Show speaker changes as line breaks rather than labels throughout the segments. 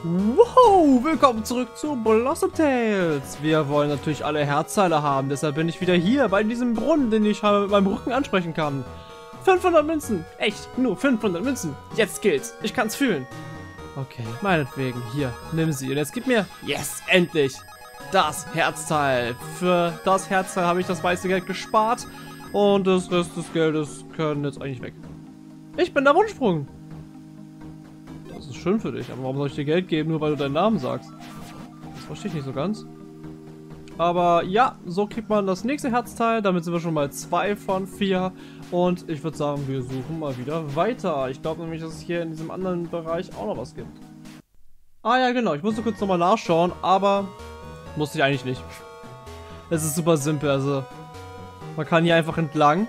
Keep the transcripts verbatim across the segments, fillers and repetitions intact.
Wow, willkommen zurück zu Blossom Tales. Wir wollen natürlich alle Herzteile haben, deshalb bin ich wieder hier bei diesem Brunnen, den ich mit meinem Rücken ansprechen kann. fünfhundert Münzen, echt, nur fünfhundert Münzen. Jetzt geht's, ich kann's fühlen. Okay, meinetwegen, hier, nimm sie. Und jetzt gib mir, yes, endlich, das Herzteil. Für das Herzteil habe ich das meiste Geld gespart und das Rest des Geldes können jetzt eigentlich weg. Ich bin der Wunschsprung. Das ist schön für dich, aber warum soll ich dir Geld geben, nur weil du deinen Namen sagst? Das verstehe ich nicht so ganz. Aber ja, so kriegt man das nächste Herzteil. Damit sind wir schon mal zwei von vier. Und ich würde sagen, wir suchen mal wieder weiter. Ich glaube nämlich, dass es hier in diesem anderen Bereich auch noch was gibt. Ah ja, genau. Ich musste kurz nochmal nachschauen, aber musste ich eigentlich nicht. Es ist super simpel. Also, man kann hier einfach entlang.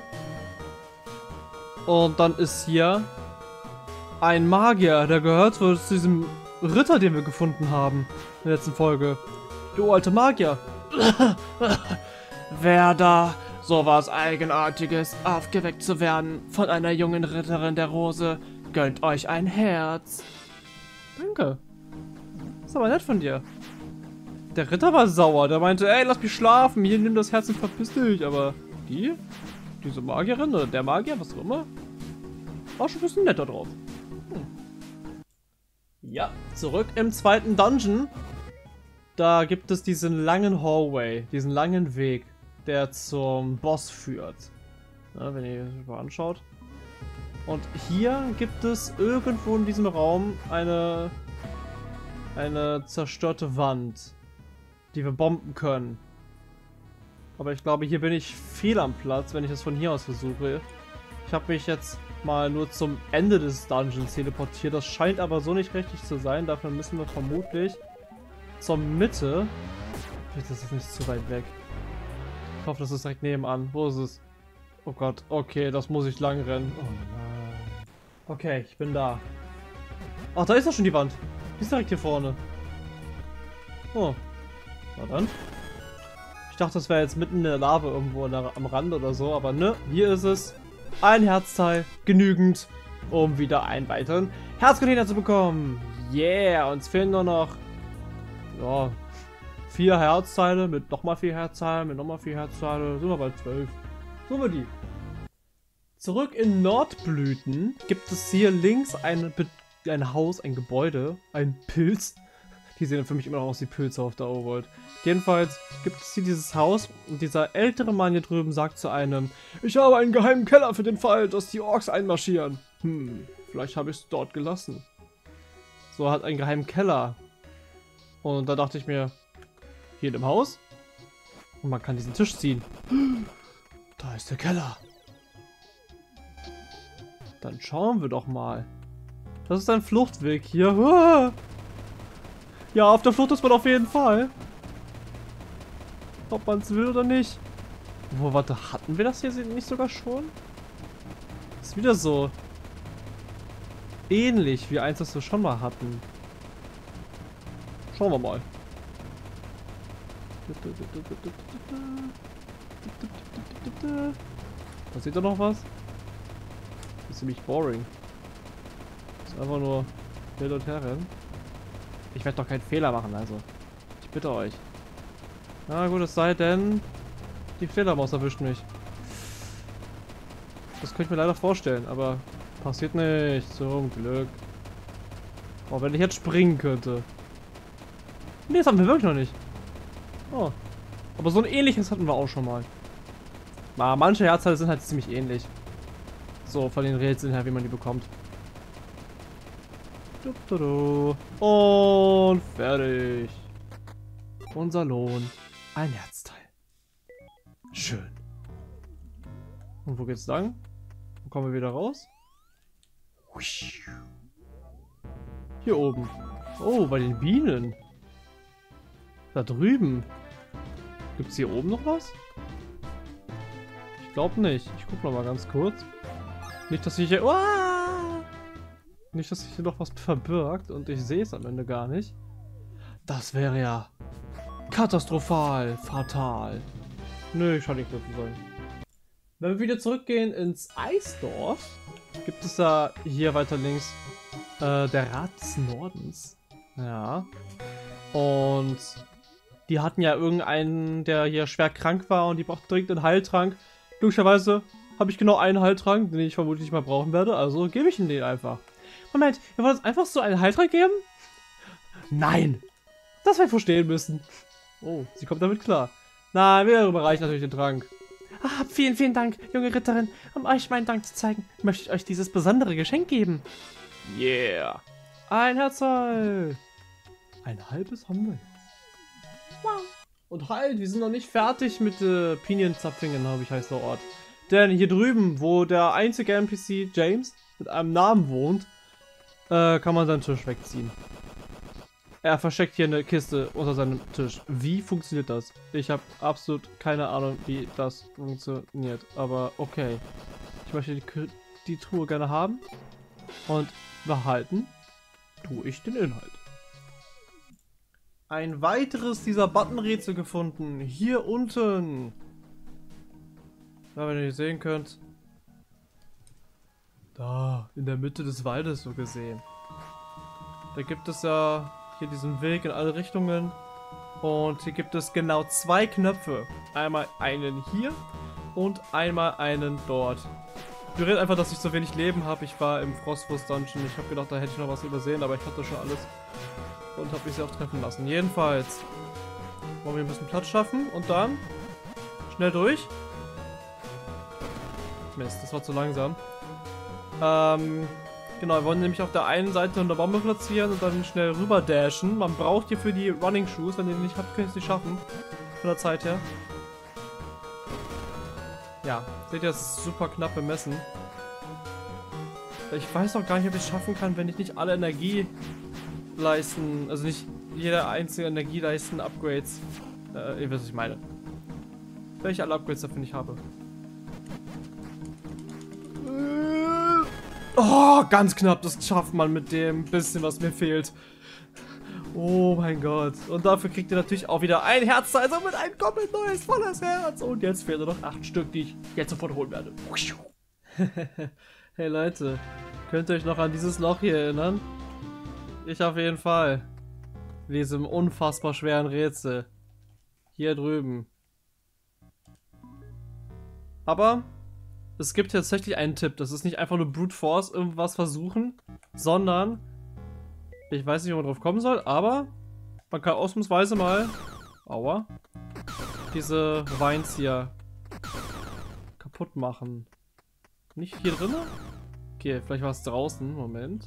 Und dann ist hier ein Magier, der gehört zu diesem Ritter, den wir gefunden haben in der letzten Folge. Du alte Magier. Wer da sowas Eigenartiges, aufgeweckt zu werden von einer jungen Ritterin der Rose, gönnt euch ein Herz. Danke. Das ist aber nett von dir. Der Ritter war sauer, der meinte, ey, lass mich schlafen, hier, nimm das Herz und verpiss dich. Aber die, diese Magierin oder der Magier, was auch immer, war schon ein bisschen netter drauf. Hm. Ja, zurück im zweiten Dungeon. Da gibt es diesen langen Hallway, diesen langen Weg, der zum Boss führt. Ja, wenn ihr euch mal anschaut. Und hier gibt es irgendwo in diesem Raum eine, eine zerstörte Wand, die wir bomben können. Aber ich glaube, hier bin ich fehl am Platz, wenn ich das von hier aus versuche. Ich habe mich jetzt mal nur zum Ende des Dungeons teleportiert. Das scheint aber so nicht richtig zu sein. Dafür müssen wir vermutlich zur Mitte. Bitte, das ist nicht zu weit weg. Ich hoffe, das ist direkt nebenan. Wo ist es? Oh Gott, okay, das muss ich lang rennen. Oh nein. Okay, ich bin da. Ach, da ist doch schon die Wand. Die ist direkt hier vorne. Oh. Na dann. Ich dachte, das wäre jetzt mitten in der Lava irgendwo der, am Rand oder so, aber ne, hier ist es. Ein Herzteil, genügend, um wieder einen weiteren Herzcontainer zu bekommen. Yeah, uns fehlen nur noch ja, vier Herzteile mit nochmal vier Herzteilen, mit nochmal vier Herzteile, sind wir bei zwölf. So wir die. Zurück in Nordblüten gibt es hier links ein, ein Haus, ein Gebäude, ein Pilz. Die sehen für mich immer noch aus wie Pilze auf der Overworld. Jedenfalls gibt es hier dieses Haus und dieser ältere Mann hier drüben sagt zu einem: Ich habe einen geheimen Keller für den Fall, dass die Orks einmarschieren. Hm, vielleicht habe ich es dort gelassen. So, hat einen geheimen Keller. Und da dachte ich mir, hier in dem Haus. Und man kann diesen Tisch ziehen. Da ist der Keller. Dann schauen wir doch mal. Das ist ein Fluchtweg hier. Ja, auf der Flucht ist man auf jeden Fall. Ob man es will oder nicht. Wo, warte, hatten wir das hier nicht sogar schon? Ist wieder so ähnlich wie eins, das wir schon mal hatten. Schauen wir mal. Da seht ihr noch was? Das ist ziemlich boring. Das ist einfach nur hin und her rennen. Ich werde doch keinen Fehler machen, also. Ich bitte euch. Na gut, es sei denn, die Fledermaus erwischt mich. Das könnte ich mir leider vorstellen, aber passiert nicht. Zum Glück. Oh, wenn ich jetzt springen könnte. Ne, das haben wir wirklich noch nicht. Oh. Aber so ein ähnliches hatten wir auch schon mal. Na, manche Herzteile sind halt ziemlich ähnlich. So, von den Rätseln her, wie man die bekommt. Und fertig. Unser Lohn. Ein Herzteil. Schön. Und wo geht's lang? Wo kommen wir wieder raus? Hier oben. Oh, bei den Bienen. Da drüben. Gibt's hier oben noch was? Ich glaube nicht. Ich guck noch mal ganz kurz. Nicht, dass ich hier... Uah! Nicht, dass sich hier noch was verbirgt und ich sehe es am Ende gar nicht. Das wäre ja katastrophal, fatal. Nö, scheint nicht so zu sein. Wenn wir wieder zurückgehen ins Eisdorf, gibt es da hier weiter links äh, der Rat des Nordens. Ja. Und die hatten ja irgendeinen, der hier schwer krank war und die brauchten dringend einen Heiltrank. Glücklicherweise habe ich genau einen Heiltrank, den ich vermutlich nicht mehr brauchen werde, also gebe ich ihnen den einfach. Moment, ihr wollt uns einfach so einen Heiltrank geben? Nein! Das wir verstehen müssen. Oh, sie kommt damit klar. Na, wir überreichen natürlich den Trank. Ah, vielen, vielen Dank, junge Ritterin. Um euch meinen Dank zu zeigen, möchte ich euch dieses besondere Geschenk geben. Yeah. Ein Herzteil. Ein halbes haben wir jetzt. Wow. Und halt, wir sind noch nicht fertig mit äh, Pinienzapfingen, habe ich heißt der Ort. Denn hier drüben, wo der einzige N P C James mit einem Namen wohnt, äh, kann man seinen Tisch wegziehen. Er versteckt hier eine Kiste unter seinem Tisch. Wie funktioniert das? Ich habe absolut keine Ahnung, wie das funktioniert. Aber okay. Ich möchte die, die Truhe gerne haben. Und behalten tue ich den Inhalt. Ein weiteres dieser Buttonrätsel gefunden. Hier unten. Ja, wenn ihr sehen könnt. Da, in der Mitte des Waldes so gesehen. Da gibt es ja hier diesen Weg in alle Richtungen. Und hier gibt es genau zwei Knöpfe. Einmal einen hier und einmal einen dort. Ich rede einfach, dass ich so wenig Leben habe. Ich war im Frostwurst Dungeon. Ich habe gedacht, da hätte ich noch was übersehen, aber ich hatte schon alles. Und habe mich sie auch treffen lassen. Jedenfalls wollen wir ein bisschen Platz schaffen und dann schnell durch. Mist, das war zu langsam. Ähm, genau, wir wollen nämlich auf der einen Seite eine Bombe platzieren und dann schnell rüber dashen. Man braucht hier für die Running Shoes, wenn ihr die nicht habt, könnt ihr es nicht schaffen. Von der Zeit her. Ja, seht ihr, das ist super knapp bemessen. Ich weiß auch gar nicht, ob ich es schaffen kann, wenn ich nicht alle Energie leisten, also nicht jeder einzelne Energie leisten Upgrades. Äh, ihr wisst, was ich meine. Wenn ich alle Upgrades dafür nicht habe. Oh, ganz knapp, das schafft man mit dem bisschen, was mir fehlt. Oh mein Gott. Und dafür kriegt ihr natürlich auch wieder ein Herz, also mit ein komplett neues, volles Herz. Und jetzt fehlen nur noch acht Stück, die ich jetzt sofort holen werde. Hey Leute, könnt ihr euch noch an dieses Loch hier erinnern? Ich auf jeden Fall. Diesem unfassbar schweren Rätsel. Hier drüben. Aber es gibt tatsächlich einen Tipp. Das ist nicht einfach nur Brute Force irgendwas versuchen, sondern ich weiß nicht, wie man drauf kommen soll, aber man kann ausnahmsweise mal aua, diese Vines hier kaputt machen. Nicht hier drin? Okay, vielleicht war es draußen. Moment.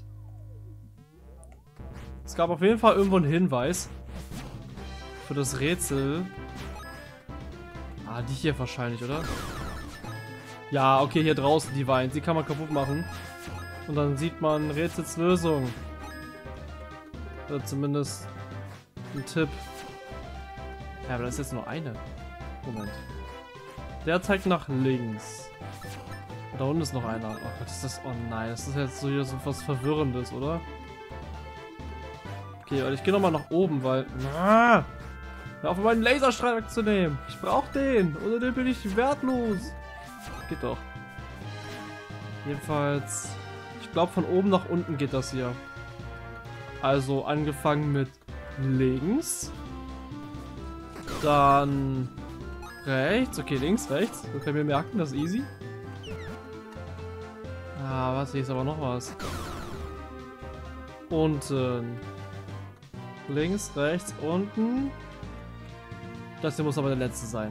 Es gab auf jeden Fall irgendwo einen Hinweis für das Rätsel. Ah, die hier wahrscheinlich, oder? Ja, okay, hier draußen die Vines. Die kann man kaputt machen. Und dann sieht man Rätselslösung. Oder zumindest ein Tipp. Ja, aber das ist jetzt nur eine. Moment. Der zeigt nach links. Da unten ist noch einer. Oh Gott, ist das... Oh nein, das ist jetzt so, so was Verwirrendes, oder? Okay, und ich gehe nochmal nach oben, weil... Ah, hör auf, meinen Laserstrahl wegzunehmen. Ich brauche den. Ohne den bin ich wertlos. Geht doch. Jedenfalls... Ich glaube, von oben nach unten geht das hier. Also angefangen mit links. Dann rechts. Okay, links, rechts. Das können wir merken, das ist easy. Ah, was? Hier ist aber noch was. Unten. Links, rechts, unten. Das hier muss aber der letzte sein.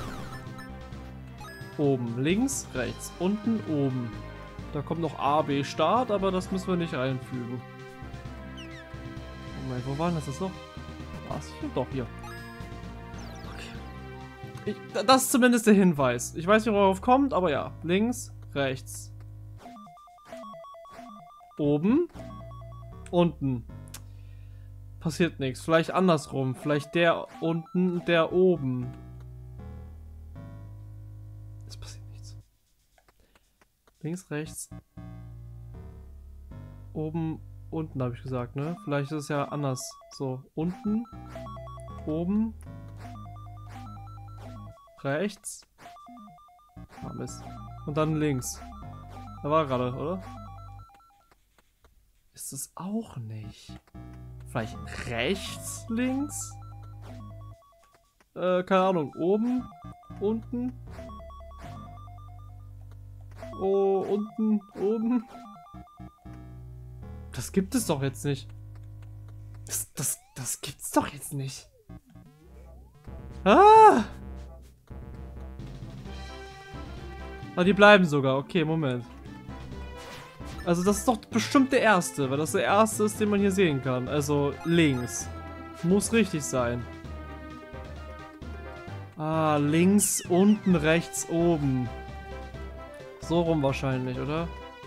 Oben, links, rechts, unten, oben. Da kommt noch A, B, Start, aber das müssen wir nicht einfügen. Moment, wo war denn das jetzt noch? Was? Hier? Doch, hier. Okay. Ich, das ist zumindest der Hinweis. Ich weiß nicht, worauf kommt, aber ja. Links, rechts. Oben. Unten. Passiert nichts. Vielleicht andersrum. Vielleicht der unten, der oben. Es passiert nichts. Links, rechts. Oben, unten habe ich gesagt, ne? Vielleicht ist es ja anders. So, unten. Oben. Rechts. Ah, Mist. Und dann links. Da war gerade, oder? Ist es auch nicht. Vielleicht rechts, links? Äh, keine Ahnung. Oben? Unten? Oh, unten? Oben? Das gibt es doch jetzt nicht. Das, das, das gibt's doch jetzt nicht. Ah! Ah, die bleiben sogar. Okay, Moment. Also das ist doch bestimmt der erste, weil das der erste ist, den man hier sehen kann. Also links. Muss richtig sein. Ah, links, unten, rechts, oben. So rum wahrscheinlich, oder?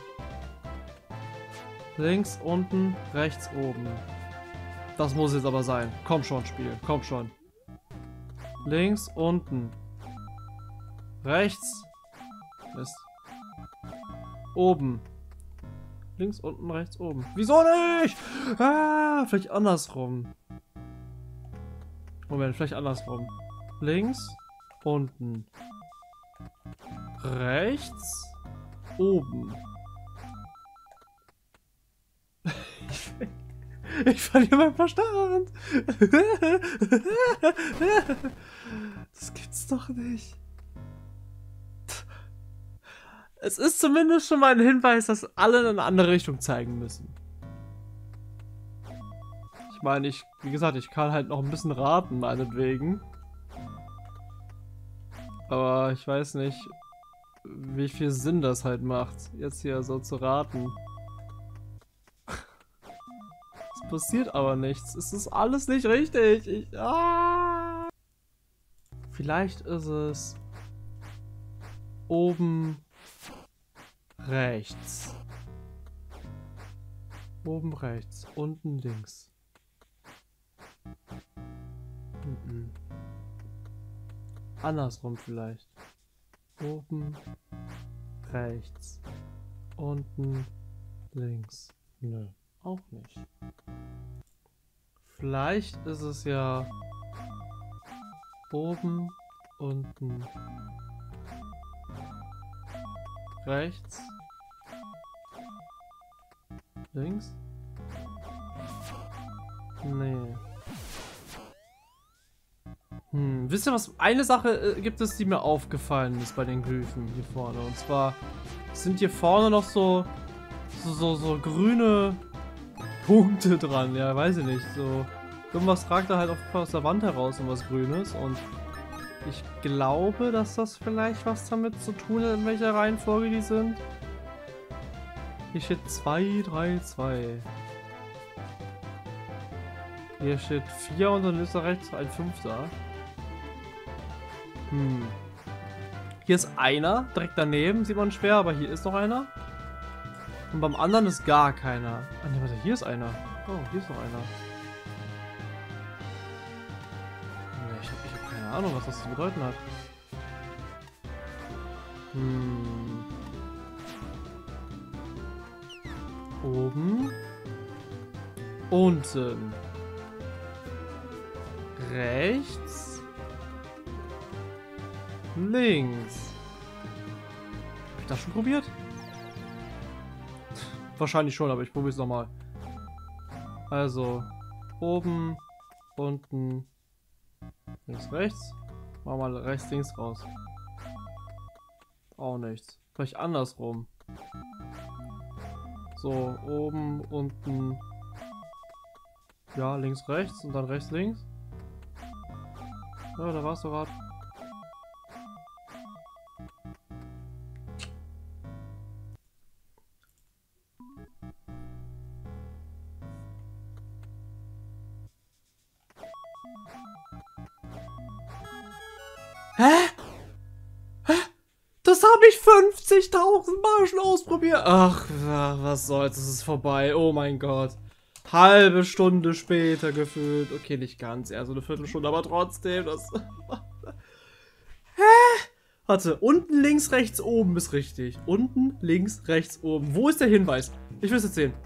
Links, unten, rechts, oben. Das muss jetzt aber sein. Komm schon, Spiel. Komm schon. Links, unten. Rechts. Mist. Oben. Links, unten, rechts, oben. Wieso nicht? Ah, vielleicht andersrum. Moment, vielleicht andersrum. Links, unten. Rechts, oben. Ich verliere meinen Verstand. Das gibt's doch nicht. Es ist zumindest schon mal ein Hinweis, dass alle in eine andere Richtung zeigen müssen. Ich meine, ich, wie gesagt, ich kann halt noch ein bisschen raten, meinetwegen. Aber ich weiß nicht, wie viel Sinn das halt macht, jetzt hier so zu raten. Es passiert aber nichts. Es ist alles nicht richtig. Ich, ah. Vielleicht ist es oben rechts. Oben rechts, unten links. Mhm. Andersrum vielleicht. Oben rechts, unten links. Nö, auch nicht. Vielleicht ist es ja oben, unten, rechts, links? Nee. Hm, wisst ihr was? Eine Sache äh, gibt es, die mir aufgefallen ist bei den Glyphen hier vorne. Und zwar sind hier vorne noch so so, so, so grüne Punkte dran. Ja, weiß ich nicht. So irgendwas ragt da halt auch aus der Wand heraus und was Grünes. Und ich glaube, dass das vielleicht was damit zu tun hat, in welcher Reihenfolge die sind. Hier steht zwei, drei, zwei. Hier steht vier und dann ist da rechts ein fünfter. Hm. Hier ist einer, direkt daneben, sieht man schwer, aber hier ist noch einer. Und beim anderen ist gar keiner. Ah ne, warte, hier ist einer. Oh, hier ist noch einer. Nee, ich habe ich hab keine Ahnung, was das zu bedeuten hat. Hm. Oben. Unten. Rechts. Links. Hab ich das schon probiert? Wahrscheinlich schon, aber ich probiere es nochmal. Also, oben, unten, links, rechts. Machen wir mal rechts, links raus. Auch nichts. Vielleicht andersrum. So, oben, unten. Ja, links, rechts und dann rechts, links. Ja, da warst du gerade. Hä? Hä? Das habe ich fünfzigtausend Mal schon ausprobiert. Ach, was soll's, es ist vorbei. Oh mein Gott. Halbe Stunde später gefühlt. Okay, nicht ganz, eher so eine Viertelstunde, aber trotzdem. Das Hä? Warte, unten, links, rechts, oben ist richtig. Unten, links, rechts, oben. Wo ist der Hinweis? Ich will es jetzt sehen.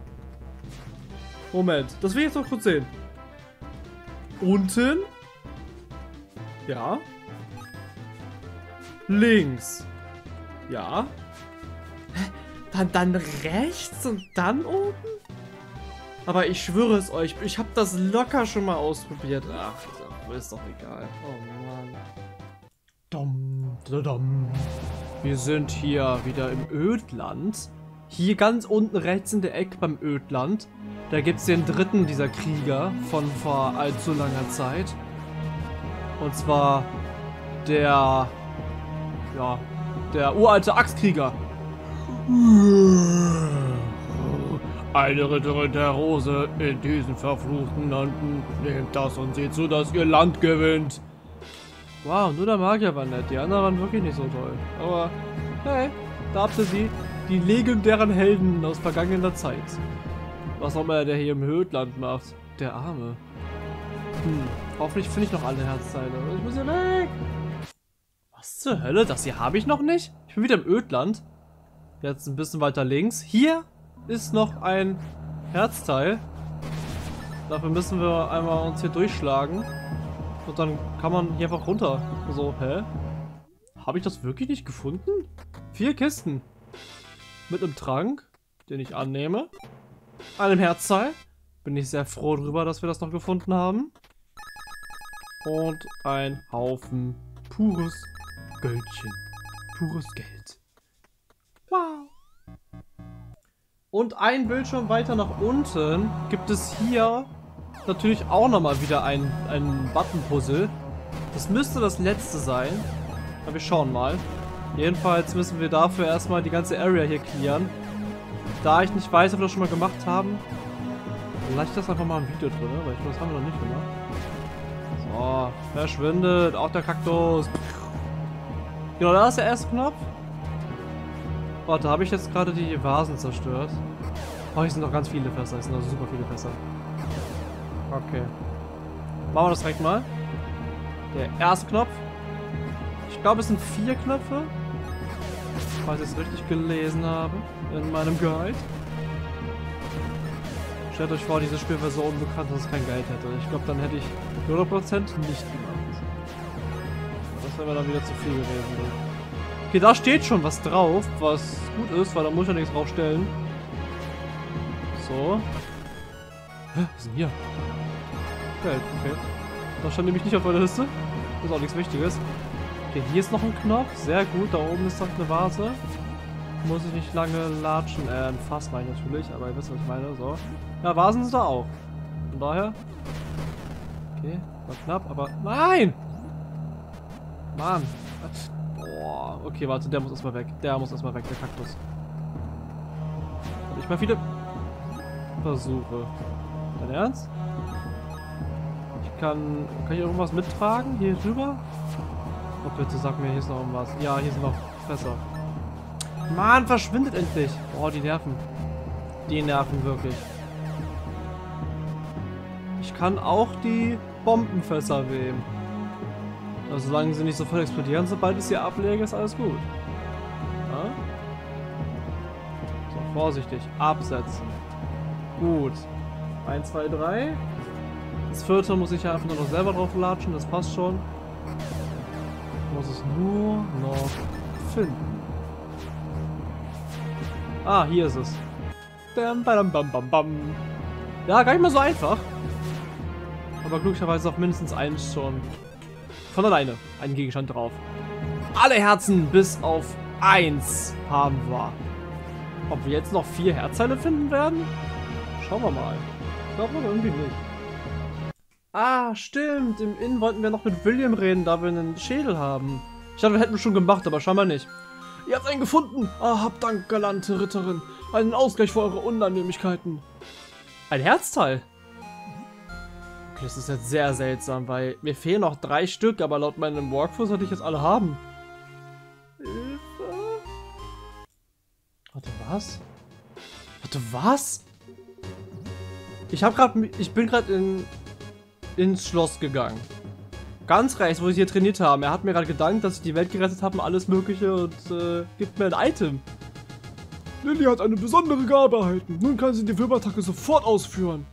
Moment, das will ich jetzt noch kurz sehen. Unten. Ja. Links. Ja. Hä? Dann, dann rechts und dann oben? Aber ich schwöre es euch, ich habe das locker schon mal ausprobiert. Ach, ist doch egal. Oh Mann. Dom, dom. Wir sind hier wieder im Ödland. Hier ganz unten rechts in der Ecke beim Ödland. Da gibt es den dritten dieser Krieger von vor allzu langer Zeit. Und zwar der, ja, der uralte Axtkrieger. Eine Ritterin der Rose in diesen verfluchten Landen. Nehmt das und seht zu, dass ihr Land gewinnt. Wow, nur der Magier war nett. Die anderen waren wirklich nicht so toll. Aber, hey, da habt ihr sie. Die legendären Helden aus vergangener Zeit. Was auch immer der hier im Ödland macht. Der Arme. Hm, hoffentlich finde ich noch alle Herzteile. Ich muss hier weg. Was zur Hölle? Das hier habe ich noch nicht? Ich bin wieder im Ödland. Jetzt ein bisschen weiter links. Hier ist noch ein Herzteil. Dafür müssen wir einmal uns hier durchschlagen. Und dann kann man hier einfach runter. So, hä? Habe ich das wirklich nicht gefunden? Vier Kisten. Mit einem Trank, den ich annehme. Einem Herzteil. Bin ich sehr froh drüber, dass wir das noch gefunden haben. Und ein Haufen pures Göldchen. Pures Geld. Wow. Und ein Bildschirm weiter nach unten gibt es hier natürlich auch nochmal wieder ein, ein Button-Puzzle. Das müsste das letzte sein. Aber wir schauen mal. Jedenfalls müssen wir dafür erstmal die ganze Area hier clearen. Da ich nicht weiß, ob wir das schon mal gemacht haben, lasse ich das einfach mal im Video drin, weil ich glaube, das haben wir noch nicht gemacht. So, verschwindet. Auch der Kaktus. Genau, da ist der erste Knopf. Warte, habe ich jetzt gerade die Vasen zerstört? Oh, hier sind noch ganz viele Fässer. Hier sind noch super viele Fässer. Okay. Machen wir das direkt mal. Der erste Knopf. Ich glaube, es sind vier Knöpfe. Falls ich es richtig gelesen habe in meinem Guide. Stellt euch vor, dieses Spiel wäre so unbekannt, dass es kein Guide hätte. Ich glaube, dann hätte ich hundert Prozent nicht gemacht. Das wäre mir dann wieder zu viel gewesen. Okay, da steht schon was drauf, was gut ist, weil da muss ich ja nichts drauf stellen. So. Hä, was ist denn hier? Geld, okay. Das stand nämlich nicht auf meiner Liste. Das ist auch nichts Wichtiges. Okay, hier ist noch ein Knopf. Sehr gut, da oben ist noch eine Vase. Muss ich nicht lange latschen. Äh, ein Fass meine ich natürlich, aber ihr wisst, was ich meine. So. Ja, Vasen sind da auch. Von daher. Okay, war knapp, aber. Nein! Mann. Boah, okay, warte, der muss erstmal weg. Der muss erstmal weg, der Kaktus. Hab ich mal viele Versuche. Dein Ernst? Ich kann. Kann ich irgendwas mittragen? Hier drüber? Oh bitte sag mir, hier ist noch irgendwas. Ja, hier sind noch Fässer. Mann, verschwindet endlich! Boah, die nerven. Die nerven wirklich. Ich kann auch die Bombenfässer weben. Also solange sie nicht sofort explodieren, sobald ich sie ablege, ist alles gut. Ja? So, vorsichtig. Absetzen. Gut. eins, zwei, drei. Das vierte muss ich ja einfach nur noch selber drauf latschen, das passt schon. Ich muss es nur noch finden. Ah, hier ist es. Bam, bam, bam, bam, bam. Ja, gar nicht mal so einfach. Aber glücklicherweise auf mindestens eins schon von alleine einen Gegenstand drauf. Alle Herzen bis auf eins haben wir. Ob wir jetzt noch vier Herzteile finden werden? Schauen wir mal. Ich glaube aber irgendwie nicht. Ah, stimmt. Im Inn wollten wir noch mit William reden, da wir einen Schädel haben. Ich dachte, wir hätten es schon gemacht, aber scheinbar nicht. Ihr habt einen gefunden. Ah, habt Dank, galante Ritterin. Einen Ausgleich für eure Unannehmlichkeiten. Ein Herzteil. Okay, das ist jetzt sehr seltsam, weil mir fehlen noch drei Stück, aber laut meinem Walkthrough sollte ich jetzt alle haben. Hilfe. Warte, was? Warte, was? Ich habe gerade, ich bin gerade in ins Schloss gegangen. Ganz rechts, wo sie hier trainiert haben. Er hat mir gerade gedankt, dass ich die Welt gerettet habe und alles Mögliche und äh, gibt mir ein Item. Lilly hat eine besondere Gabe erhalten. Nun kann sie die Würmerattacke sofort ausführen.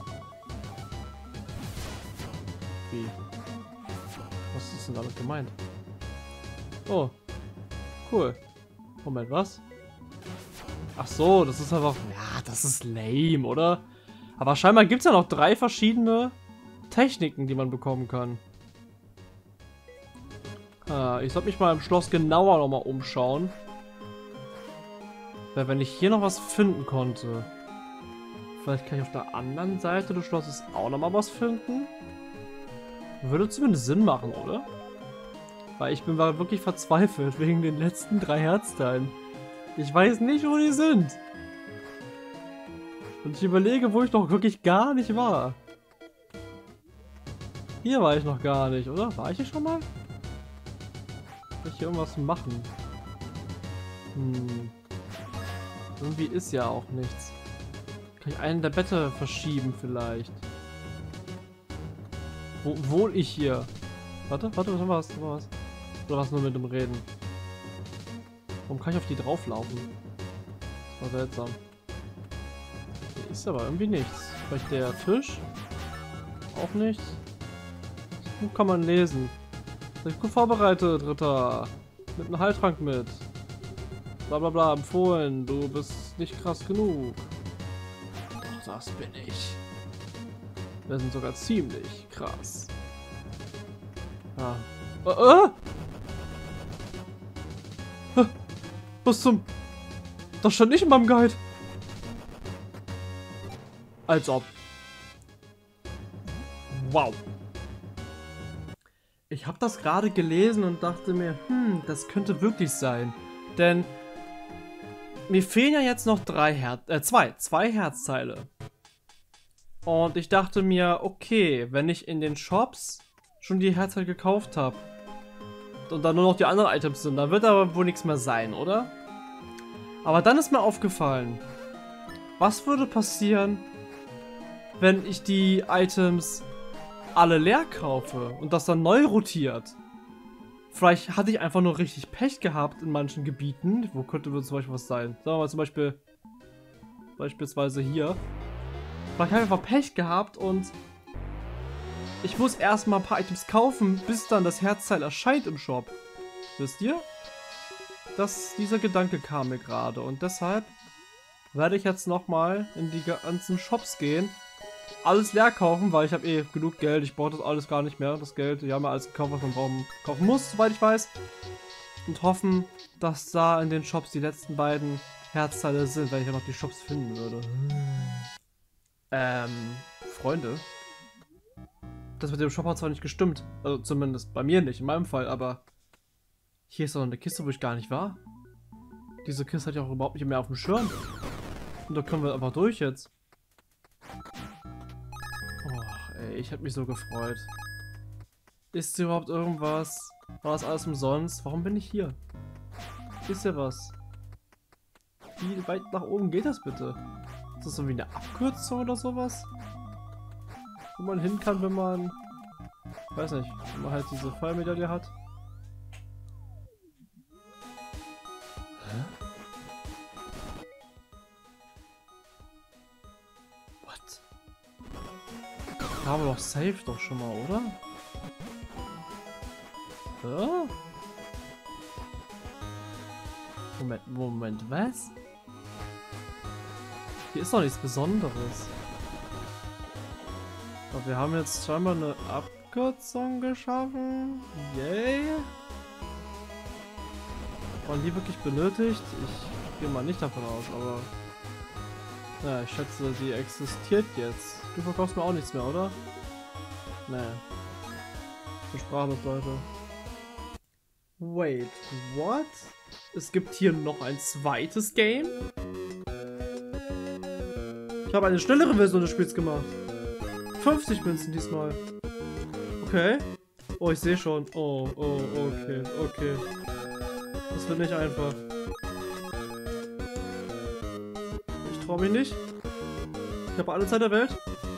Wie? Was ist denn damit gemeint? Oh. Cool. Moment, was? Ach so, das ist einfach... Ja, das ist lame, oder? Aber scheinbar gibt es ja noch drei verschiedene Techniken, die man bekommen kann. Ah, ich sollte mich mal im Schloss genauer nochmal umschauen. Weil wenn ich hier noch was finden konnte. Vielleicht kann ich auf der anderen Seite des Schlosses auch nochmal was finden. Würde zumindest Sinn machen, oder? Weil ich bin wirklich verzweifelt wegen den letzten drei Herzteilen. Ich weiß nicht, wo die sind. Und ich überlege, wo ich noch wirklich gar nicht war. Hier war ich noch gar nicht, oder? War ich hier schon mal? Kann ich hier irgendwas machen? Hm. Irgendwie ist ja auch nichts. Kann ich einen der Bette verschieben vielleicht? Wo wohne ich hier? Warte, warte, was war was? was? Oder was nur mit dem Reden? Warum kann ich auf die drauflaufen? Das war seltsam. Hier ist aber irgendwie nichts. Vielleicht der Tisch? Auch nichts. Das Buch kann man lesen. Seid gut vorbereitet, Ritter. Mit einem Heiltrank mit. Blablabla, bla, bla, empfohlen. Du bist nicht krass genug. Doch, das bin ich. Wir sind sogar ziemlich krass. Ah. Äh, äh? Äh, was zum... Das stand nicht in meinem Guide. Als ob. Wow. Ich habe das gerade gelesen und dachte mir, hm, das könnte wirklich sein. Denn mir fehlen ja jetzt noch drei Herz... Äh, zwei. Zwei Herzteile. Und ich dachte mir, okay, wenn ich in den Shops schon die Herzteile gekauft habe und dann nur noch die anderen Items sind, dann wird aber wohl nichts mehr sein, oder? Aber dann ist mir aufgefallen, was würde passieren, wenn ich die Items alle leer kaufe und das dann neu rotiert? Vielleicht hatte ich einfach nur richtig Pech gehabt in manchen Gebieten. Wo könnte zum Beispiel was sein? Sagen wir mal zum Beispiel, beispielsweise hier. Vielleicht habe ich einfach Pech gehabt und ich muss erstmal ein paar Items kaufen, bis dann das Herzteil erscheint im Shop. Wisst ihr? Das, dieser Gedanke kam mir gerade und deshalb werde ich jetzt nochmal in die ganzen Shops gehen, alles leer kaufen, weil ich habe eh genug Geld, ich brauche das alles gar nicht mehr, das Geld, die haben ja alles gekauft, was man brauchen, kaufen muss, soweit ich weiß. Und hoffen, dass da in den Shops die letzten beiden Herzteile sind, wenn ich ja noch die Shops finden würde. Ähm, Freunde. Das mit dem Shop hat zwar nicht gestimmt, also zumindest bei mir nicht, in meinem Fall, aber hier ist doch eine Kiste, wo ich gar nicht war. Diese Kiste hat ja auch überhaupt nicht mehr auf dem Schirm. Und da können wir einfach durch jetzt. Oh, ey, ich hätte mich so gefreut. Ist hier überhaupt irgendwas? War das alles umsonst? Warum bin ich hier? Ist hier was? Wie weit nach oben geht das bitte? Ist das irgendwie eine Abkürzung oder sowas? Wo man hin kann, wenn man... Ich weiß nicht, wenn man halt diese Feuermedaille hat. Hä? What? Da haben wir doch safe doch schon mal, oder? Ja? Moment, Moment, was? Hier ist doch nichts Besonderes. Aber wir haben jetzt scheinbar eine Abkürzung geschaffen. Yay! Waren die wirklich benötigt? Ich gehe mal nicht davon aus, aber... Ja, ich schätze, die existiert jetzt. Du verkaufst mir auch nichts mehr, oder? Nee. Ich bin sprachlos, Leute. Wait, what? Es gibt hier noch ein zweites Game? Ich habe eine schnellere Version des Spiels gemacht. fünfzig Münzen diesmal. Okay. Oh, ich sehe schon. Oh, oh, okay, okay. Das wird nicht einfach. Ich traue mich nicht. Ich habe alle Zeit der Welt.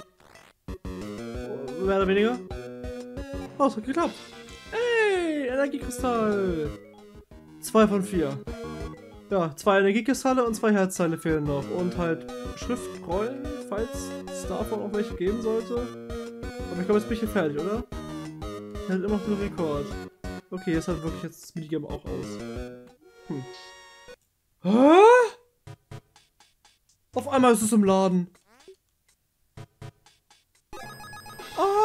Oh, mehr oder weniger. Oh, es hat geklappt. Hey, Energiekristall. Zwei von vier. Ja, zwei Energiekristalle und zwei Herzteile fehlen noch. Und halt Schriftrollen, falls es davon auch welche geben sollte. Aber ich glaube, jetzt bin ich hier fertig, oder? Er hat immer noch den Rekord. Okay, jetzt hat wirklich jetzt das Minigame auch aus. Hm. Hä? Auf einmal ist es im Laden.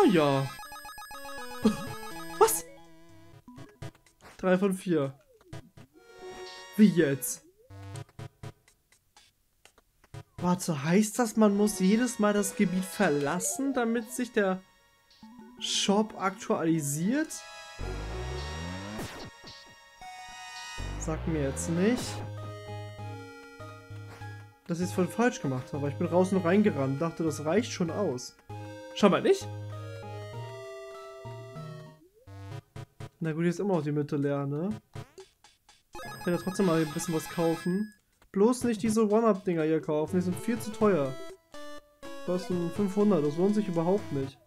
ja. Was? Drei von vier. Wie jetzt? Warte, heißt das, man muss jedes Mal das Gebiet verlassen, damit sich der Shop aktualisiert? Sag mir jetzt nicht, dass ich es voll falsch gemacht habe. Ich bin raus und reingerannt, dachte, das reicht schon aus. Schau mal nicht. Na gut, hier ist immer noch die Mitte leer, ne? Ich kann ja trotzdem mal ein bisschen was kaufen. Bloß nicht diese One-Up-Dinger hier kaufen, die sind viel zu teuer. Kosten fünfhundert, das lohnt sich überhaupt nicht.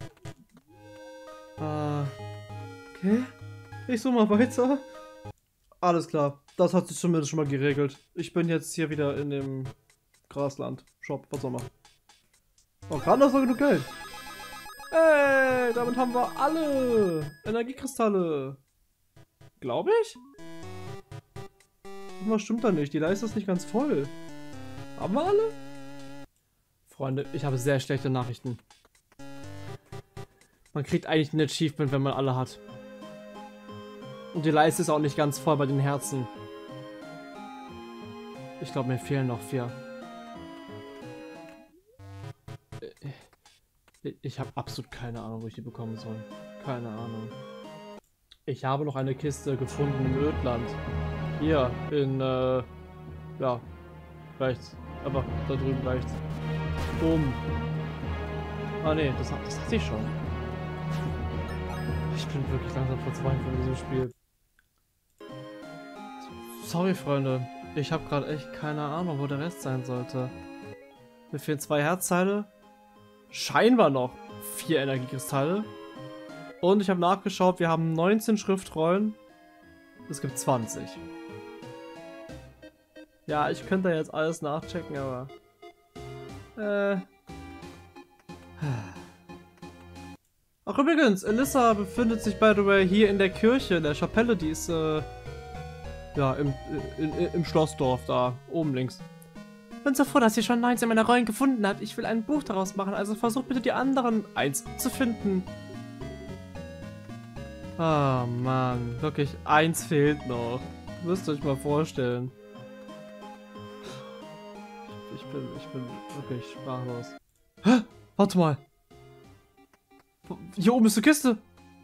Ah, okay. Ich suche mal weiter. Alles klar, das hat sich zumindest schon mal geregelt. Ich bin jetzt hier wieder in dem Grasland-Shop, was auch immer. Oh, gerade noch so genug Geld. Ey, damit haben wir alle Energiekristalle. Glaube ich? Was stimmt da nicht? Die Leiste ist nicht ganz voll. Haben wir alle? Freunde, ich habe sehr schlechte Nachrichten. Man kriegt eigentlich ein Achievement, wenn man alle hat. Und die Leiste ist auch nicht ganz voll bei den Herzen. Ich glaube, mir fehlen noch vier. Ich habe absolut keine Ahnung, wo ich die bekommen soll. Keine Ahnung. Ich habe noch eine Kiste gefunden im Ödland. Hier, in, äh, ja, rechts. Aber da drüben rechts. Oben. Ah, ne, das, das hatte ich schon. Ich bin wirklich langsam verzweifelt von diesem Spiel. Sorry, Freunde. Ich habe gerade echt keine Ahnung, wo der Rest sein sollte. Mir fehlen zwei Herzteile. Scheinbar noch vier Energiekristalle. Und ich habe nachgeschaut, wir haben neunzehn Schriftrollen. Es gibt zwanzig. Ja, ich könnte jetzt alles nachchecken, aber... Äh... Ach übrigens, Elissa befindet sich, by the way, hier in der Kirche, in der Chapelle. Die ist, äh... ja, im, in, in, im Schlossdorf da, oben links. Ich bin so froh, dass ihr schon neunzehn meiner Rollen gefunden habt. Ich will ein Buch daraus machen, also versucht bitte die anderen eins zu finden. Oh Mann, wirklich, eins fehlt noch. Müsst ihr euch mal vorstellen. Ich bin, ich bin wirklich sprachlos. Hä? Warte mal. Hier oben ist eine Kiste.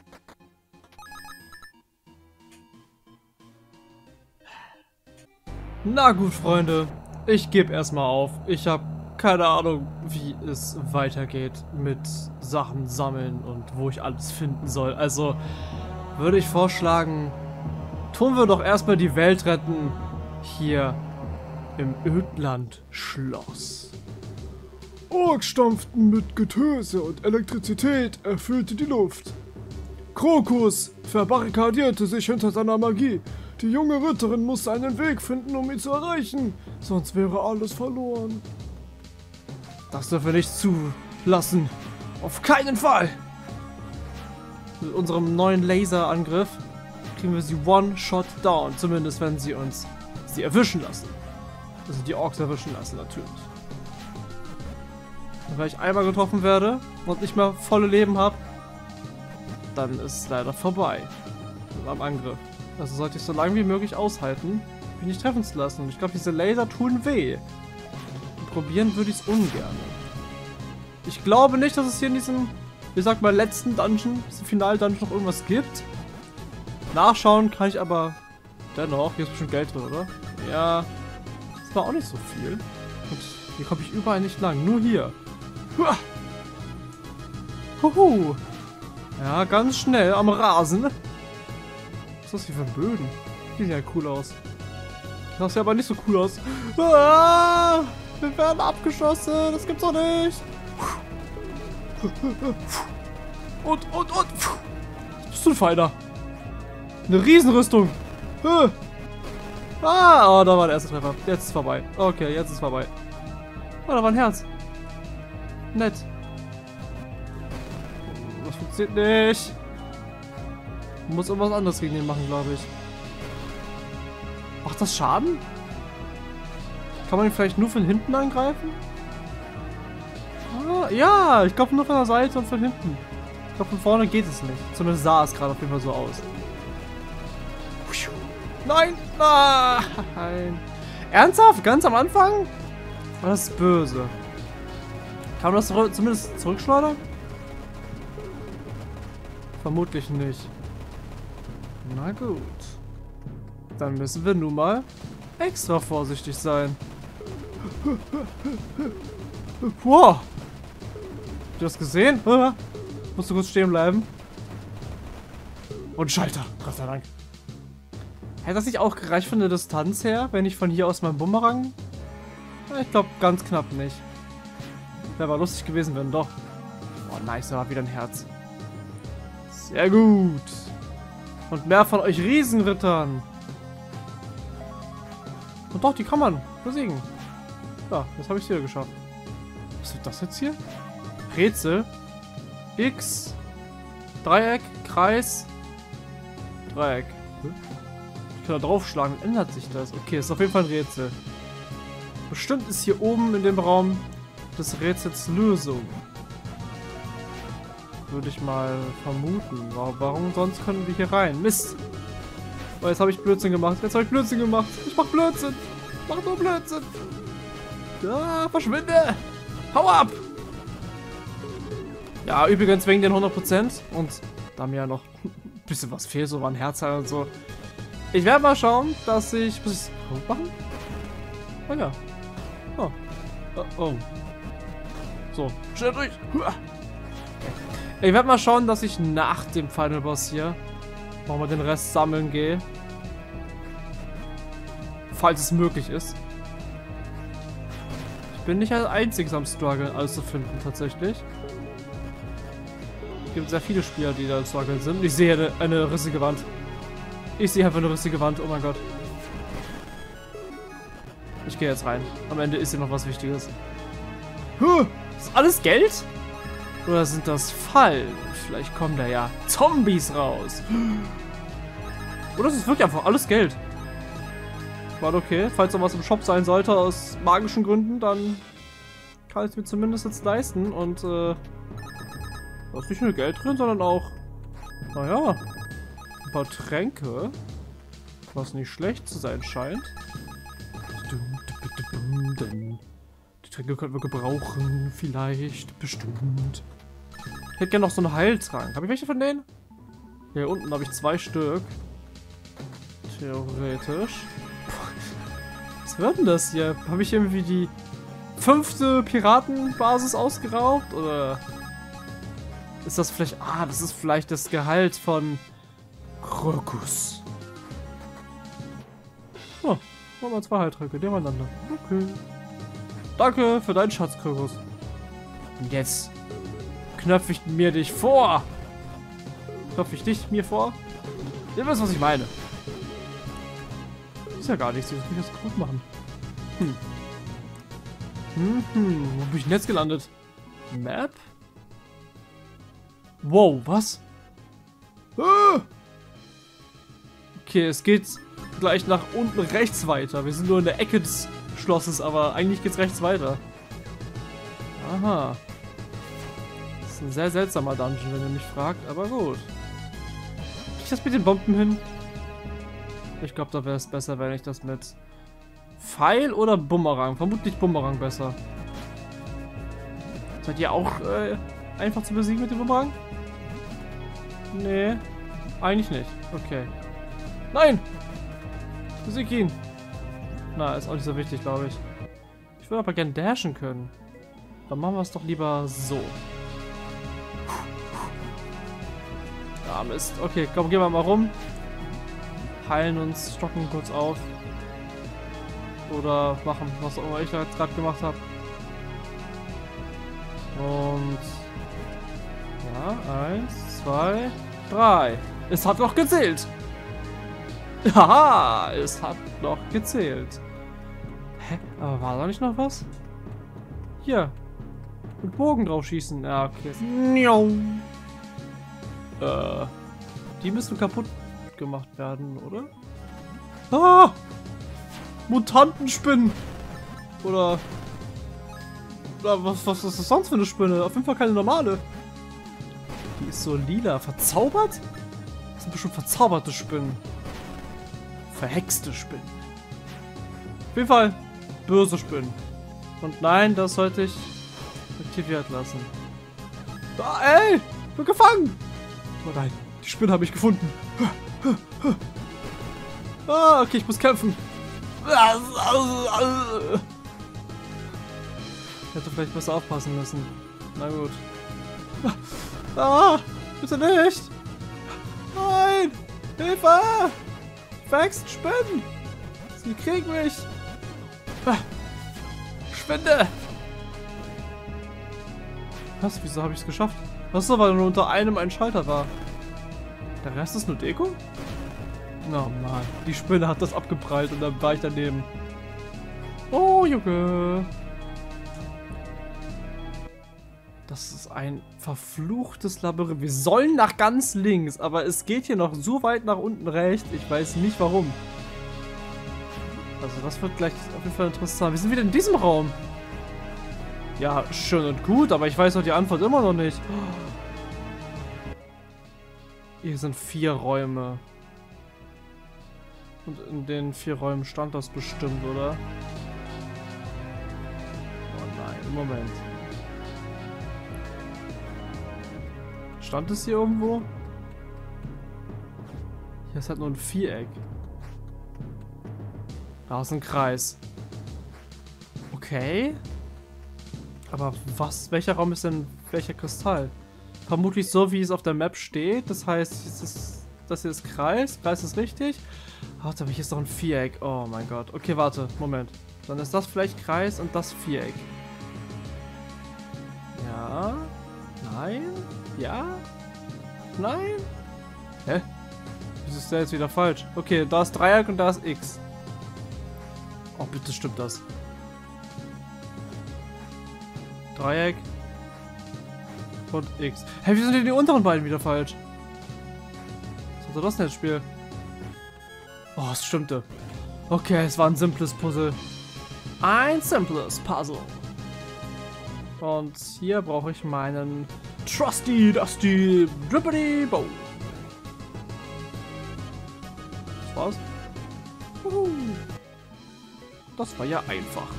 Na gut, Freunde. Ich gebe erstmal auf. Ich habe keine Ahnung, wie es weitergeht mit Sachen sammeln und wo ich alles finden soll. Also würde ich vorschlagen, tun wir doch erstmal die Welt retten hier im Ödland-Schloss.
Orks stampften mit Getöse und Elektrizität erfüllte die Luft. Krokus verbarrikadierte sich hinter seiner Magie. Die junge Ritterin musste einen Weg finden, um ihn zu erreichen, sonst wäre alles verloren.
Das dürfen wir nicht zulassen. Auf keinen Fall! Mit unserem neuen Laserangriff kriegen wir sie One-Shot down. Zumindest wenn sie uns sie erwischen lassen. Also die Orks erwischen lassen, natürlich. Und wenn ich einmal getroffen werde und nicht mehr volle Leben habe, dann ist es leider vorbei mit meinem Angriff. Also sollte ich so lange wie möglich aushalten, mich nicht treffen zu lassen. Und ich glaube, diese Laser tun weh. Und probieren würde ich es ungern. Ich glaube nicht, dass es hier in diesem, ich sag mal, letzten Dungeon, diesem Final-Dungeon noch irgendwas gibt. Nachschauen kann ich aber dennoch. Hier ist bestimmt Geld drin, oder? Ja, das war auch nicht so viel. Und hier komme ich überall nicht lang, nur hier. Huhu. Ja, ganz schnell am Rasen. Was ist das hier für Böden? Die sehen ja cool aus. Das sieht aber nicht so cool aus. Ah, wir werden abgeschossen. Das gibt's doch nicht. Und, und, und. Was bist du ein Feiner? Eine Riesenrüstung. Ah, oh, da war der erste Treffer. Jetzt ist es vorbei. Okay, jetzt ist es vorbei. Oh, da war ein Herz. Nett. Das funktioniert nicht. Ich muss irgendwas anderes gegen den machen, glaube ich. Macht das Schaden? Kann man ihn vielleicht nur von hinten angreifen? Ah, ja, ich glaube nur von der Seite und von hinten. Ich glaube, von vorne geht es nicht. Zumindest sah es gerade auf jeden Fall so aus. Nein! Nein! Ernsthaft? Ganz am Anfang? Das ist böse. Kann man das zurück, zumindest zurückschleudern? Vermutlich nicht. Na gut. Dann müssen wir nun mal extra vorsichtig sein. Wow! Habt ihr das gesehen? Musst du kurz stehen bleiben? Und Schalter, Gott sei Dank. Hätte das nicht auch gereicht von der Distanz her, wenn ich von hier aus meinen Bumerang? Ich glaube ganz knapp nicht. Wäre aber lustig gewesen, wenn doch. Oh nice, da war wieder ein Herz. Sehr gut. Und mehr von euch Riesenrittern. Und doch, die kann man besiegen. Ja, jetzt habe ich es wieder geschafft. Was wird das jetzt hier? Rätsel. X. Dreieck. Kreis. Dreieck. Hm? Ich kann da draufschlagen, dann ändert sich das. Okay, ist auf jeden Fall ein Rätsel. Bestimmt ist hier oben in dem Raum des Rätsels Lösung. Würde ich mal vermuten. Warum sonst können wir hier rein? Mist! Oh, jetzt habe ich Blödsinn gemacht. Jetzt habe ich Blödsinn gemacht. Ich mach Blödsinn. Ich mach nur Blödsinn. Ja, verschwinde! Hau ab! Ja, übrigens wegen den hundert Prozent. Und da mir ja noch ein bisschen was fehlt, so war ein Herzteil und so. Ich werde mal schauen, dass ich... Muss ich es hoch machen? Oh ja. Oh. Oh. Oh. So, schnell durch. Ich werde mal schauen, dass ich nach dem Final Boss hier nochmal den Rest sammeln gehe. Falls es möglich ist. Ich bin nicht als einziges am Struggle, alles zu finden, tatsächlich. Es gibt sehr viele Spieler, die da im Struggle sind. Ich sehe eine, eine rissige Wand. Ich sehe einfach eine rissige Wand, oh mein Gott. Ich gehe jetzt rein. Am Ende ist hier noch was Wichtiges. Huh, ist alles Geld? Oder sind das Fallen? Vielleicht kommen da ja Zombies raus. Oder es ist wirklich einfach alles Geld. War okay. Falls noch was im Shop sein sollte, aus magischen Gründen, dann kann ich es mir zumindest jetzt leisten. Und äh, da ist nicht nur Geld drin, sondern auch, naja, ein paar Tränke. Was nicht schlecht zu sein scheint. Die Tränke können wir gebrauchen. Vielleicht. Bestimmt. Ich hätte gerne noch so einen Heiltrank. Habe ich welche von denen? Hier unten habe ich zwei Stück. Theoretisch. Was wird denn das hier? Habe ich irgendwie die fünfte Piratenbasis ausgeraubt? Oder ist das vielleicht... Ah, das ist vielleicht das Gehalt von Krokus. Oh, machen wir zwei Heiltränke nebeneinander. Okay. Danke für deinen Schatz, Krokus. Und jetzt knöpfe ich mir dich vor. Knöpfe ich dich mir vor? Ihr wisst, was ich meine. Ist ja gar nichts, das muss ich jetzt gut machen. Hm. Hm, hm. Wo bin ich denn jetzt gelandet? Map? Wow, was? Ah! Okay, es geht gleich nach unten rechts weiter. Wir sind nur in der Ecke des Schlosses, aber eigentlich geht's rechts weiter. Aha. Das ist ein sehr seltsamer Dungeon, wenn ihr mich fragt, aber gut. Krieg ich das mit den Bomben hin? Ich glaube, da wäre es besser, wenn ich das mit Pfeil oder Bumerang. Vermutlich Bumerang besser. Seid ihr auch äh, einfach zu besiegen mit dem Bumerang? Nee, eigentlich nicht. Okay. Nein! Besieg ihn! Na, ist auch nicht so wichtig, glaube ich. Ich würde aber gerne dashen können. Dann machen wir es doch lieber so. Ja, Mist. Okay, komm, gehen wir mal rum. Heilen uns, stocken kurz auf. Oder machen, was auch immer ich da jetzt gerade gemacht habe. Und... Ja, eins, zwei, drei. Es hat noch gezählt. Haha, es hat noch gezählt. Hä? Aber war da nicht noch was? Hier. Mit Bogen drauf schießen. Ja, okay. Äh, die müssen kaputt gemacht werden, oder? Ah! Mutantenspinnen! Oder... Oder was, was ist das sonst für eine Spinne? Auf jeden Fall keine normale. Die ist so lila. Verzaubert? Das sind bestimmt verzauberte Spinnen. Verhexte Spinnen. Auf jeden Fall böse Spinnen. Und nein, das sollte ich aktiviert lassen. Ah, ey! Ich bin gefangen! Oh nein, die Spinne habe ich gefunden. Ah, okay, ich muss kämpfen. Ich hätte vielleicht besser aufpassen müssen. Na gut. Ah, bitte nicht! Nein! Hilfe! Verhext Spinnen! Sie kriegen mich! Spinde! Was? Wieso habe ich es geschafft? Achso, weil nur unter einem ein Schalter war. Der Rest ist nur Deko? Oh Mann, die Spinne hat das abgeprallt und dann war ich daneben. Oh Junge! Das ist ein verfluchtes Labyrinth. Wir sollen nach ganz links, aber es geht hier noch so weit nach unten rechts. Ich weiß nicht warum. Also das wird gleich auf jeden Fall interessant. Wir sind wieder in diesem Raum. Ja, schön und gut, aber ich weiß doch die Antwort immer noch nicht. Hier sind vier Räume. Und in den vier Räumen stand das bestimmt, oder? Oh nein, Moment. Stand es hier irgendwo? Hier ist halt nur ein Viereck. Da ist ein Kreis. Okay. Aber was? Welcher Raum ist denn welcher Kristall? Vermutlich so, wie es auf der Map steht. Das heißt, es ist, das hier ist Kreis. Kreis ist richtig. Warte, aber hier ist doch ein Viereck. Oh mein Gott. Okay, warte. Moment. Dann ist das vielleicht Kreis und das Viereck. Ja. Nein. Ja. Nein. Hä? Wieso ist der jetzt wieder falsch? Okay, da ist Dreieck und da ist X. Oh, bitte stimmt das. Dreieck und X. Hä, wieso sind denn die unteren beiden wieder falsch? Was war das denn, das Spiel? Oh, es stimmte. Okay, es war ein simples Puzzle. Ein simples Puzzle. Und hier brauche ich meinen Trusty Dusty Drippity Bow. Das war's. Uhu. Das war ja einfach.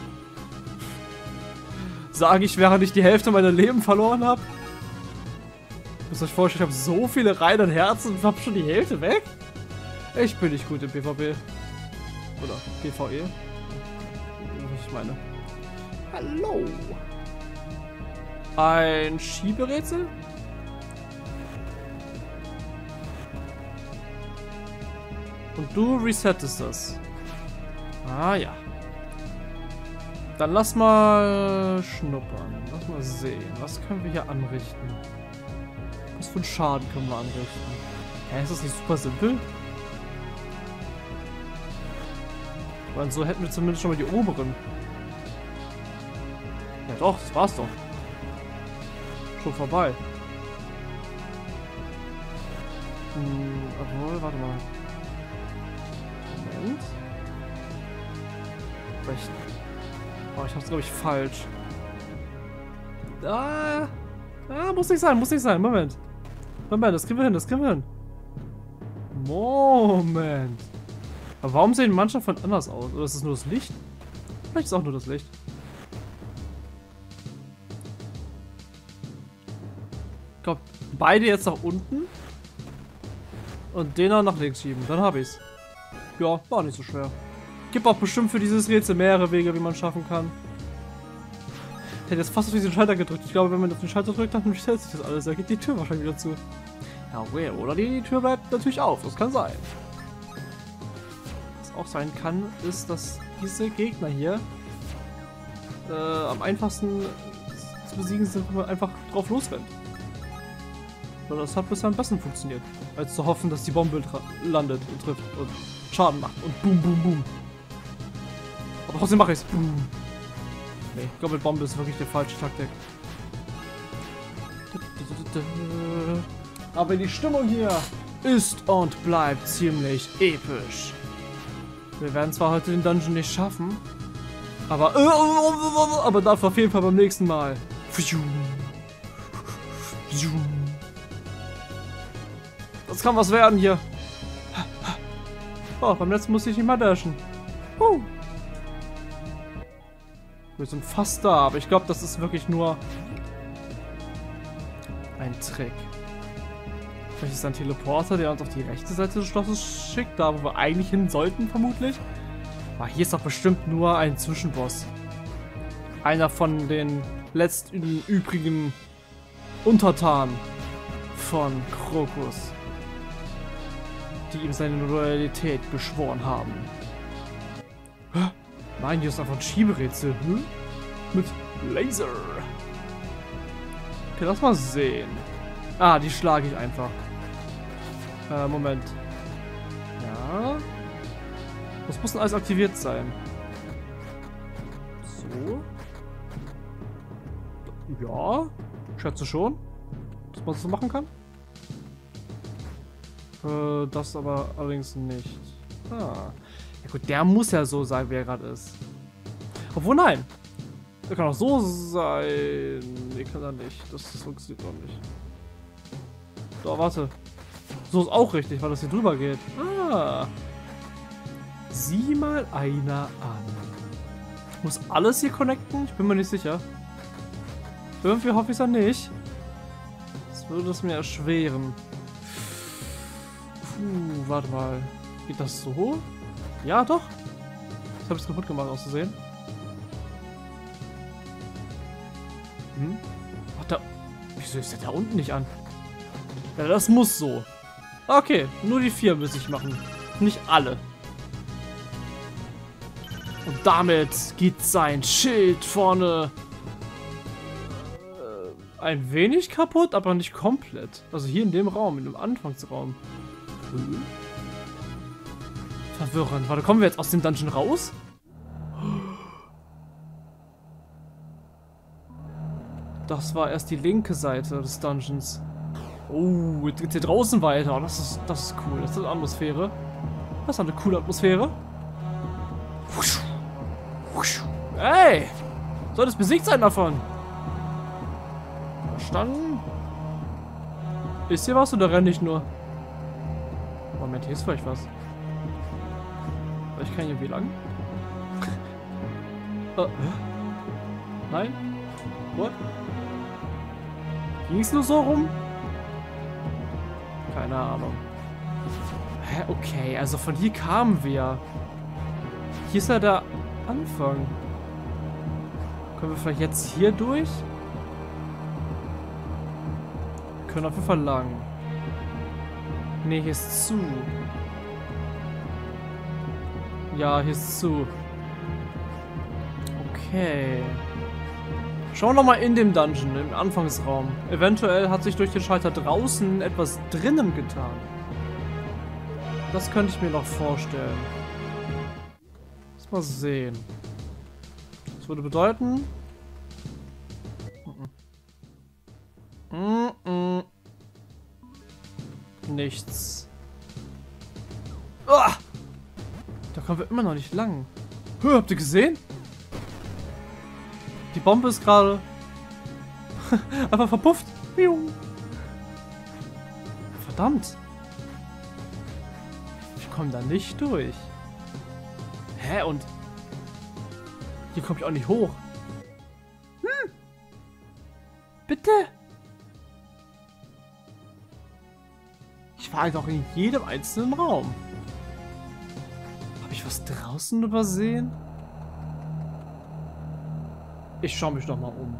Sage ich, während ich die Hälfte meiner Leben verloren habe. Müsst euch vorstellen, ich habe so viele Reihen und Herzen und habe schon die Hälfte weg. Ich bin nicht gut im PvP. Oder PvE. Was ich meine. Hallo. Ein Schieberätsel? Und du resettest das. Ah ja. Dann lass mal schnuppern. Lass mal sehen. Was können wir hier anrichten? Was für einen Schaden können wir anrichten? Hä, ist das nicht super simpel? Ich meine, so hätten wir zumindest schon mal die oberen. Ja doch, das war's doch. Schon vorbei. Hm, obwohl, warte mal. Moment. Vielleicht. Oh, ich hab's, glaube ich, falsch. Ah, ah, muss nicht sein, muss nicht sein. Moment. Moment, das kriegen wir hin, das kriegen wir hin. Moment. Aber warum sehen manche von anders aus? Oder ist es nur das Licht? Vielleicht ist es auch nur das Licht. Ich glaube, beide jetzt nach unten. Und den dann nach links schieben. Dann habe ich's. Ja, war nicht so schwer. Gibt auch bestimmt für dieses Rätsel mehrere Wege, wie man es schaffen kann. Ich hätte jetzt fast auf diesen Schalter gedrückt. Ich glaube, wenn man auf den Schalter drückt, dann stellt sich das alles. Da geht die Tür wahrscheinlich wieder zu. Ja, okay. Oder die Tür bleibt natürlich auf. Das kann sein. Was auch sein kann, ist, dass diese Gegner hier äh, am einfachsten zu besiegen sind, wenn man einfach drauf losrennt. Weil das hat bisher am besten funktioniert. Als zu hoffen, dass die Bombe landet und trifft und Schaden macht und boom, boom, boom. Aber trotzdem mache ich es. Boom. Nee, ich glaube, mit Bombe ist wirklich die falsche Taktik. Aber die Stimmung hier ist und bleibt ziemlich episch. Wir werden zwar heute den Dungeon nicht schaffen, aber aber dafür auf jeden Fall beim nächsten Mal. Das kann was werden hier. Oh, beim letzten musste ich nicht mal dashen. Uh. Wir sind fast da, aber ich glaube, das ist wirklich nur ein Trick. Vielleicht ist ein Teleporter, der uns auf die rechte Seite des Schlosses schickt, da wo wir eigentlich hin sollten, vermutlich. Aber hier ist doch bestimmt nur ein Zwischenboss. Einer von den letzten übrigen Untertanen von Krokus, die ihm seine Loyalität geschworen haben. Hä? Nein, hier ist einfach ein Schieberätsel. Hm? Mit Laser. Okay, lass mal sehen. Ah, die schlage ich einfach. Äh, Moment. Ja. Das muss denn alles aktiviert sein. So. Ja. Schätze schon, dass man das so machen kann. Äh, das aber allerdings nicht. Ah. Ja gut, der muss ja so sein, wie er gerade ist. Obwohl, nein. Der kann auch so sein. Nee, kann er nicht. Das, das funktioniert doch nicht. So, warte. So ist auch richtig, weil das hier drüber geht. Ah. Sieh mal einer an. Muss alles hier connecten? Ich bin mir nicht sicher. Irgendwie hoffe ich es ja nicht. Das würde es mir erschweren. Puh, warte mal. Geht das so? Ja, doch. Das habe ich kaputt gemacht, auszusehen. Hm? Ach, da. Wieso ist der da unten nicht an? Ja, das muss so. Okay, nur die vier muss ich machen. Nicht alle. Und damit geht sein Schild vorne äh, ein wenig kaputt, aber nicht komplett. Also hier in dem Raum, in dem Anfangsraum. Hm. Verwirrend. Warte, kommen wir jetzt aus dem Dungeon raus? Das war erst die linke Seite des Dungeons. Oh, jetzt geht's hier draußen weiter. Das ist, das ist cool. Das ist eine Atmosphäre. Das ist eine coole Atmosphäre. Ey! Soll das besiegt sein davon? Verstanden? Ist hier was oder renne ich nur? Moment, hier ist vielleicht was. Ich kann hier wie lang? uh, Nein? What? Ging es nur so rum? Keine Ahnung. Hä, okay, also von hier kamen wir. Hier ist ja der Anfang. Können wir vielleicht jetzt hier durch? Wir können auf jeden Fall lang. Ne, hier ist zu. Ja, hier ist zu. Okay. Schauen wir nochmal in dem Dungeon, im Anfangsraum. Eventuell hat sich durch den Schalter draußen etwas drinnen getan. Das könnte ich mir noch vorstellen. Lass mal sehen. Das würde bedeuten... Mm -mm. Nichts. Ah! Da kommen wir immer noch nicht lang. Hör, habt ihr gesehen? Die Bombe ist gerade einfach verpufft. Verdammt. Ich komme da nicht durch. Hä? Und hier komme ich auch nicht hoch. Hm. Bitte? Ich war doch in jedem einzelnen Raum. Habe ich was draußen übersehen? Ich schaue mich noch mal um.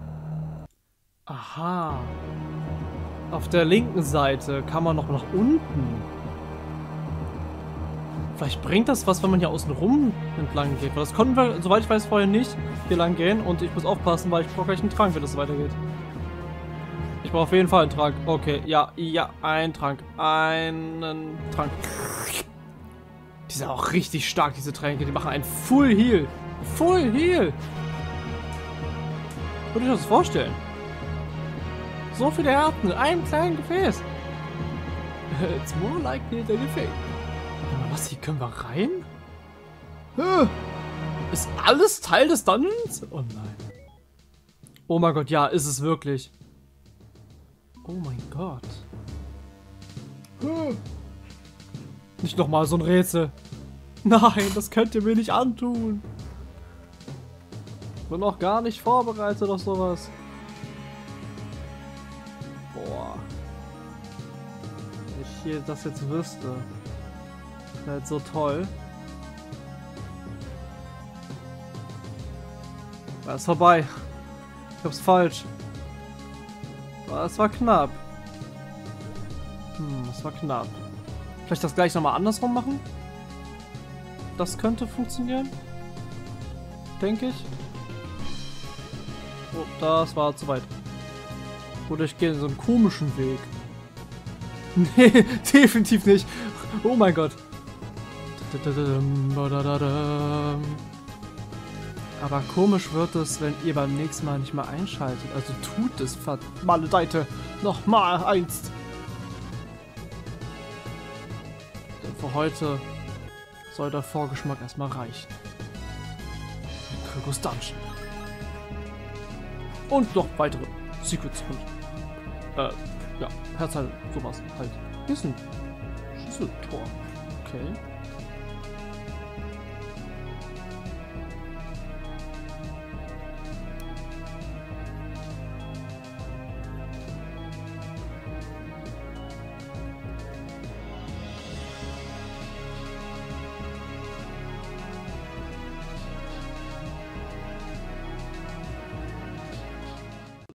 Aha. Auf der linken Seite kann man noch nach unten. Vielleicht bringt das was, wenn man hier außen rum entlang geht. Weil das konnten wir, soweit ich weiß, vorher nicht hier lang gehen. Und ich muss aufpassen, weil ich brauche gleich einen Trank, wenn das weitergeht. Ich brauche auf jeden Fall einen Trank. Okay, ja, ja, ein Trank. Einen Trank. Die sind auch richtig stark, diese Tränke. Die machen einen Full Heal. Full Heal. Würde ich mir das vorstellen? So viele Herzen in einem kleinen Gefäß. It's more likely than you think. Was, hier können wir rein? Ist alles Teil des Dungeons? Oh nein. Oh mein Gott, ja, ist es wirklich. Oh mein Gott.
Äh,
Nicht nochmal so ein Rätsel. Nein, das könnt ihr mir nicht antun. Bin noch gar nicht vorbereitet auf sowas. Boah. Wenn ich hier das jetzt wüsste. Wäre halt so toll. War es vorbei. Ich hab's falsch. Es war knapp. Hm, es war knapp. Vielleicht das gleich nochmal andersrum machen? Das könnte funktionieren. Denke ich. Oh, das war zu weit. Oder ich gehe so einen komischen Weg. Nee, definitiv nicht. Oh mein Gott. Aber komisch wird es, wenn ihr beim nächsten Mal nicht mal einschaltet. Also tut es, vermaledeite. Nochmal eins. Denn für heute soll der Vorgeschmack erstmal reichen. Krögus Dungeon. Und noch weitere Secrets und äh, ja, Herzteil, sowas halt. Hier ist ein Schlüsseltor. Okay.